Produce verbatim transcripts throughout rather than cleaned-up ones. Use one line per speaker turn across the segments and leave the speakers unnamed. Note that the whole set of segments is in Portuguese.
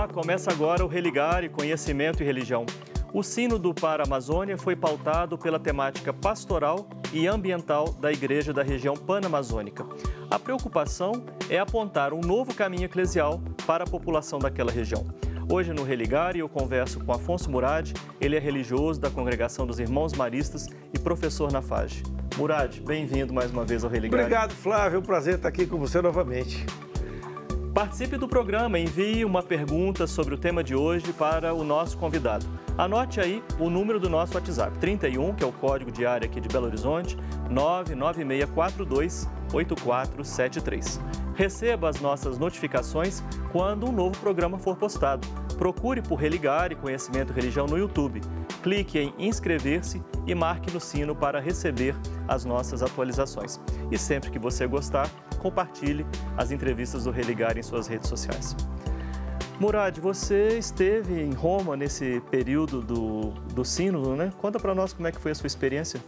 começa agora o Religare Conhecimento e Religião. O Sínodo para a Amazônia foi pautado pela temática pastoral e ambiental da Igreja da região panamazônica. A preocupação é apontar um novo caminho eclesial para a população daquela região. Hoje no Religare eu converso com Afonso Murad, ele é religioso da Congregação dos Irmãos Maristas e professor na F A G. Murad, bem-vindo mais uma vez ao Religare.
Obrigado, Flávio, é um prazer estar aqui com você novamente.
Participe do programa, envie uma pergunta sobre o tema de hoje para o nosso convidado. Anote aí o número do nosso WhatsApp, trinta e um, que é o código de área aqui de Belo Horizonte, nove nove seis quatro dois oito quatro sete três. Receba as nossas notificações quando um novo programa for postado. Procure por Religare Conhecimento e Religião no YouTube. Clique em inscrever-se e marque no sino para receber as nossas atualizações. E sempre que você gostar, compartilhe as entrevistas do Religare em suas redes sociais. Murad, você esteve em Roma nesse período do, do sínodo, né? Conta para nós como é que foi a sua experiência.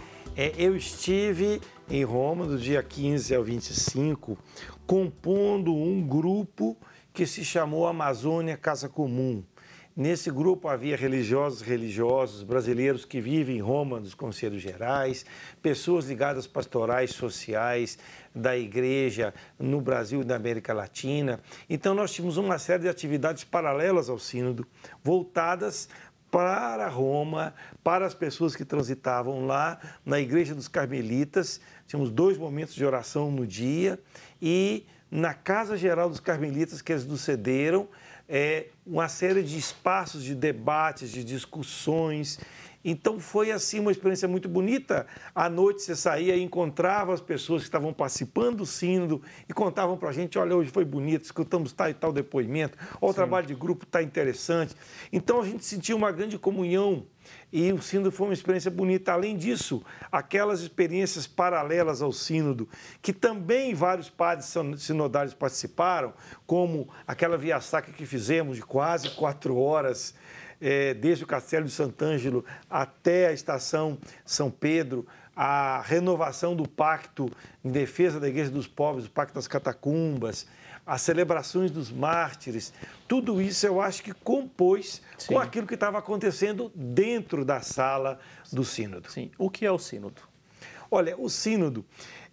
É, eu estive em Roma do dia quinze ao vinte e cinco, compondo um grupo que se chamou Amazônia Casa Comum. Nesse grupo havia religiosos, religiosos brasileiros que vivem em Roma, dos Conselhos Gerais, pessoas ligadas pastorais, sociais da igreja no Brasil e na América Latina. Então nós tínhamos uma série de atividades paralelas ao sínodo, voltadas para Roma, para as pessoas que transitavam lá na Igreja dos Carmelitas. Tínhamos dois momentos de oração no dia e na Casa Geral dos Carmelitas, que eles nos cederam, é, uma série de espaços de debates, de discussões. Então foi assim uma experiência muito bonita. À noite você saía e encontrava as pessoas que estavam participando do sínodo e contavam para a gente, olha, hoje foi bonito, escutamos tal e tal depoimento, ou o trabalho de grupo está interessante. Então a gente sentia uma grande comunhão e o sínodo foi uma experiência bonita. Além disso, aquelas experiências paralelas ao sínodo, que também vários padres sinodais participaram, como aquela via sacra que fizemos de quase quatro horas, É, desde o Castelo de Sant'Angelo até a Estação São Pedro, a renovação do pacto em defesa da Igreja dos Pobres, o Pacto das Catacumbas, as celebrações dos mártires, tudo isso eu acho que compôs Sim. com aquilo que estava acontecendo dentro da sala do sínodo.
Sim. O que é o sínodo?
Olha, o sínodo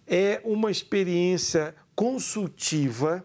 é uma experiência consultiva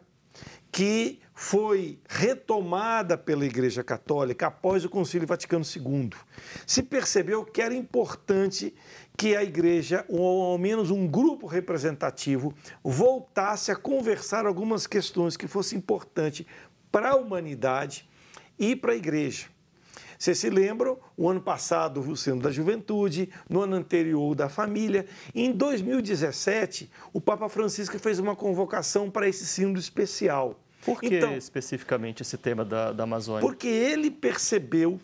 que foi retomada pela Igreja Católica após o Concílio Vaticano segundo. Se percebeu que era importante que a Igreja, ou ao menos um grupo representativo, voltasse a conversar algumas questões que fossem importantes para a humanidade e para a Igreja. Vocês se lembram, o ano passado o Sínodo da Juventude, no ano anterior o da Família. E em dois mil e dezessete, o Papa Francisco fez uma convocação para esse sínodo especial.
Por que então, especificamente esse tema da, da Amazônia?
Porque ele percebeu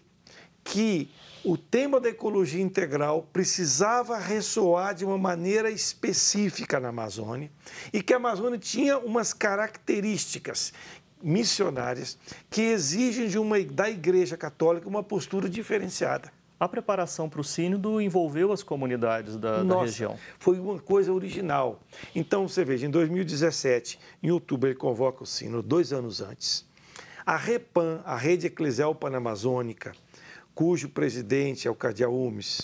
que o tema da ecologia integral precisava ressoar de uma maneira específica na Amazônia e que a Amazônia tinha umas características missionárias que exigem de uma, da Igreja Católica uma postura diferenciada.
A preparação para o sínodo envolveu as comunidades da,
Nossa,
da região.
Foi uma coisa original. Então, você veja, em dois mil e dezessete, em outubro, ele convoca o sínodo, dois anos antes. A REPAM, a Rede Eclesial Panamazônica, cujo presidente é o cardeal Umes,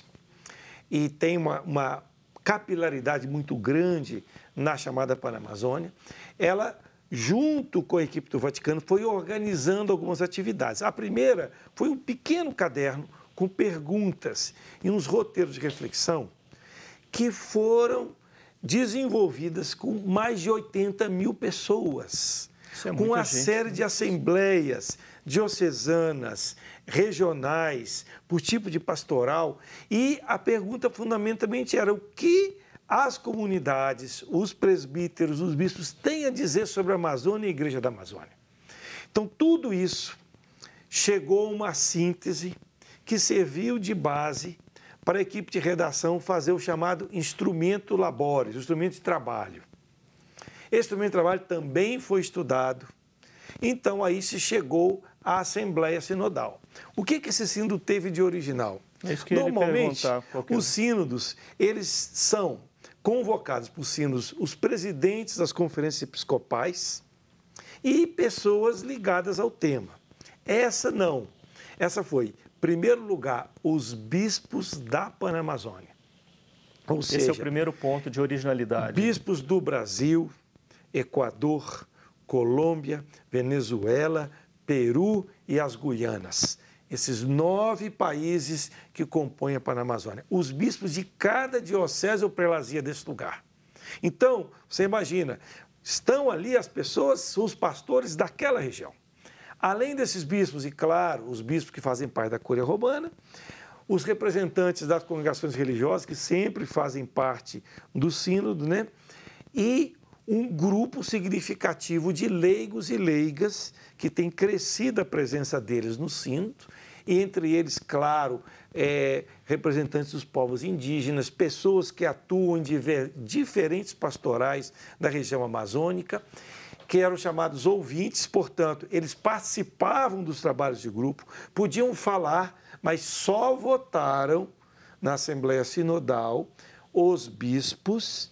e tem uma, uma capilaridade muito grande na chamada Panamazônia, ela, junto com a equipe do Vaticano, foi organizando algumas atividades. A primeira foi um pequeno caderno com perguntas e uns roteiros de reflexão que foram desenvolvidas com mais de oitenta mil pessoas,
é
com uma
gente.
série de assembleias diocesanas, regionais, por tipo de pastoral. E a pergunta fundamentalmente era o que as comunidades, os presbíteros, os bispos têm a dizer sobre a Amazônia e a Igreja da Amazônia. Então, tudo isso chegou a uma síntese que serviu de base para a equipe de redação fazer o chamado instrumento labores, o instrumento de trabalho. Esse instrumento de trabalho também foi estudado, então aí se chegou à Assembleia Sinodal. O que, que esse sínodo teve de original?
É isso que
Normalmente,
qualquer...
os sínodos, eles são convocados por sínodos os presidentes das conferências episcopais e pessoas ligadas ao tema. Essa não. Essa foi, em primeiro lugar, os bispos da Panamazônia. Ou
Esse
seja,
é o primeiro ponto de originalidade.
Bispos do Brasil, Equador, Colômbia, Venezuela, Peru e as Guianas. Esses nove países que compõem a Panamazônia. Os bispos de cada diocese ou prelazia desse lugar. Então, você imagina, estão ali as pessoas, os pastores daquela região. Além desses bispos, e claro, os bispos que fazem parte da Cúria Romana, os representantes das congregações religiosas, que sempre fazem parte do sínodo, né? E um grupo significativo de leigos e leigas que tem crescido a presença deles no sínodo, e entre eles, claro, é, representantes dos povos indígenas, pessoas que atuam em diver, diferentes pastorais da região amazônica, que eram chamados ouvintes, portanto, eles participavam dos trabalhos de grupo, podiam falar, mas só votaram na Assembleia Sinodal os bispos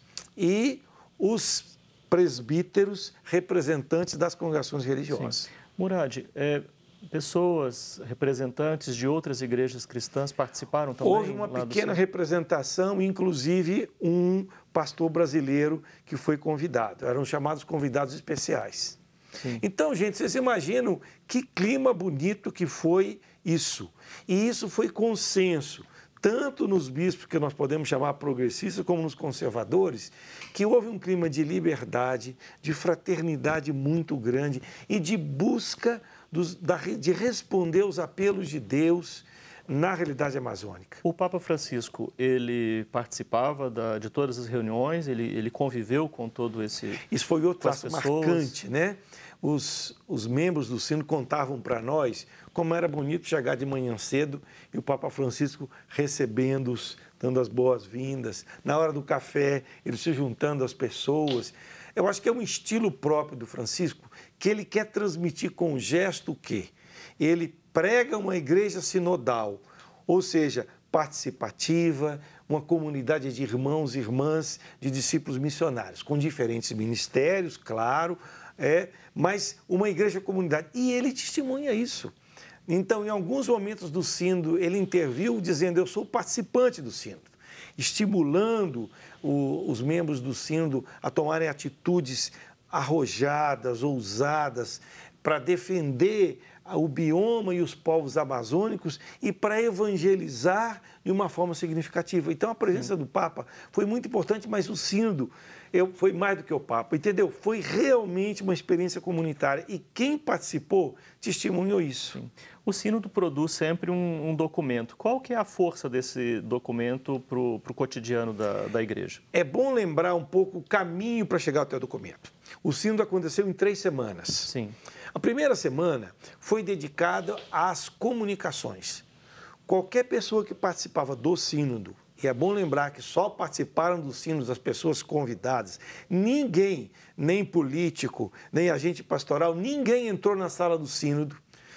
e os presbíteros representantes das congregações religiosas.
Sim. Murad, é, pessoas, representantes de outras igrejas cristãs participaram também?
Houve uma pequena representação, inclusive um pastor brasileiro que foi convidado. Eram chamados convidados especiais. Sim. Então, gente, vocês imaginam que clima bonito que foi isso. E isso foi consenso, tanto nos bispos, que nós podemos chamar progressistas, como nos conservadores, que houve um clima de liberdade, de fraternidade muito grande e de busca dos, da, de responder aos apelos de Deus na realidade amazônica.
O Papa Francisco, ele participava da, de todas as reuniões, ele, ele conviveu com todo esse...
Isso foi outro traço marcante, né? Os, os membros do sínodo contavam para nós como era bonito chegar de manhã cedo e o Papa Francisco recebendo-os, dando as boas-vindas. Na hora do café, ele se juntando às pessoas. Eu acho que é um estilo próprio do Francisco que ele quer transmitir com o gesto o quê? Ele prega uma igreja sinodal, ou seja, participativa, uma comunidade de irmãos e irmãs, de discípulos missionários, com diferentes ministérios, claro, é, mas uma igreja comunidade. E ele testemunha isso. Então, em alguns momentos do sínodo, ele interviu dizendo, eu sou participante do sínodo, estimulando o, os membros do sínodo a tomarem atitudes arrojadas, ousadas, para defender o bioma e os povos amazônicos e para evangelizar de uma forma significativa. Então, a presença do Papa foi muito importante, mas o sínodo eu, foi mais do que o Papa, entendeu? Foi realmente uma experiência comunitária e quem participou testemunhou isso.
Sim. O sínodo produz sempre um, um documento. Qual que é a força desse documento para o cotidiano da, da igreja?
É bom lembrar um pouco o caminho para chegar até o documento. O sínodo aconteceu em três semanas.
Sim.
A primeira semana foi dedicada às comunicações. Qualquer pessoa que participava do sínodo, e é bom lembrar que só participaram do sínodo as pessoas convidadas, ninguém, nem político, nem agente pastoral, ninguém entrou na sala do sínodo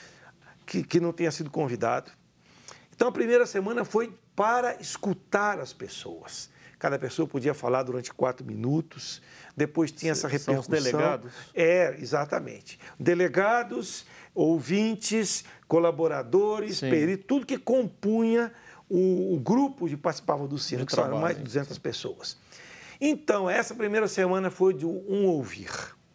que, que não tenha sido convidado. Então, a primeira semana foi para escutar as pessoas. Cada pessoa podia falar durante quatro minutos, depois tinha essa repercussão.
São os delegados?
É, exatamente. Delegados, ouvintes, colaboradores, peritos, tudo que compunha o, o grupo que participava do sínodo, que eram mais de duzentas pessoas. Então, essa primeira semana foi de um ouvir,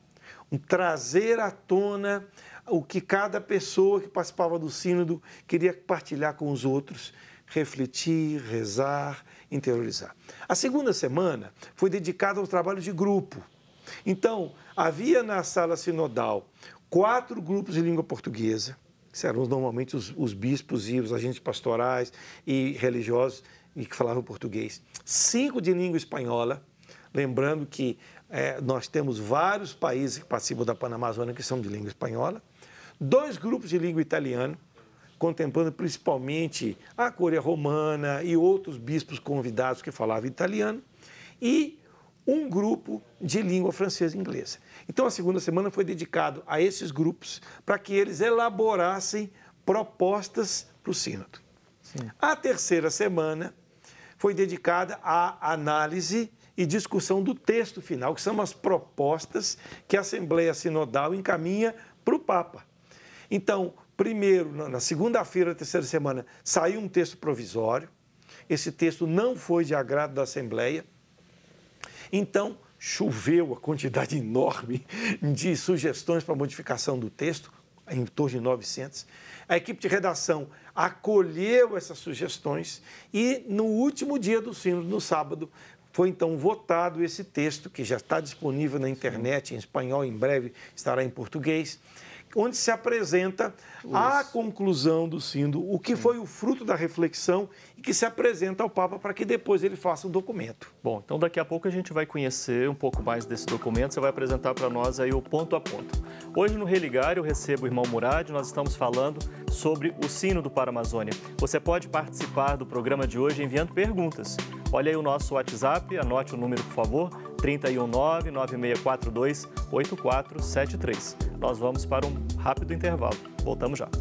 um trazer à tona o que cada pessoa que participava do sínodo queria partilhar com os outros, refletir, rezar, interiorizar. A segunda semana foi dedicada aos trabalhos de grupo. Então, havia na sala sinodal quatro grupos de língua portuguesa, que eram normalmente os, os bispos e os agentes pastorais e religiosos e que falavam português. Cinco de língua espanhola, lembrando que é, nós temos vários países que participam da Panamazônia que são de língua espanhola. Dois grupos de língua italiana, contemplando principalmente a Cúria Romana e outros bispos convidados que falavam italiano, e um grupo de língua francesa e inglesa. Então, a segunda semana foi dedicada a esses grupos para que eles elaborassem propostas para o sínodo. Sim. A terceira semana foi dedicada à análise e discussão do texto final, que são as propostas que a Assembleia Sinodal encaminha para o Papa. Então, primeiro, na segunda-feira da terceira semana, saiu um texto provisório. Esse texto não foi de agrado da Assembleia. Então, choveu a quantidade enorme de sugestões para modificação do texto, em torno de novecentas. A equipe de redação acolheu essas sugestões e, no último dia do sínodo, no sábado, foi então votado esse texto, que já está disponível na internet, em espanhol, em breve estará em português, onde se apresenta Isso. a conclusão do sínodo, o que foi o fruto da reflexão e que se apresenta ao Papa para que depois ele faça um documento.
Bom, então daqui a pouco a gente vai conhecer um pouco mais desse documento, você vai apresentar para nós aí o ponto a ponto. Hoje no Religar eu recebo o irmão Murad, nós estamos falando sobre o sínodo para a Amazônia. Você pode participar do programa de hoje enviando perguntas. Olha aí o nosso WhatsApp, anote o número, por favor, três um nove, nove seis quatro dois, oito quatro sete três. Nós vamos para um rápido intervalo. Voltamos já.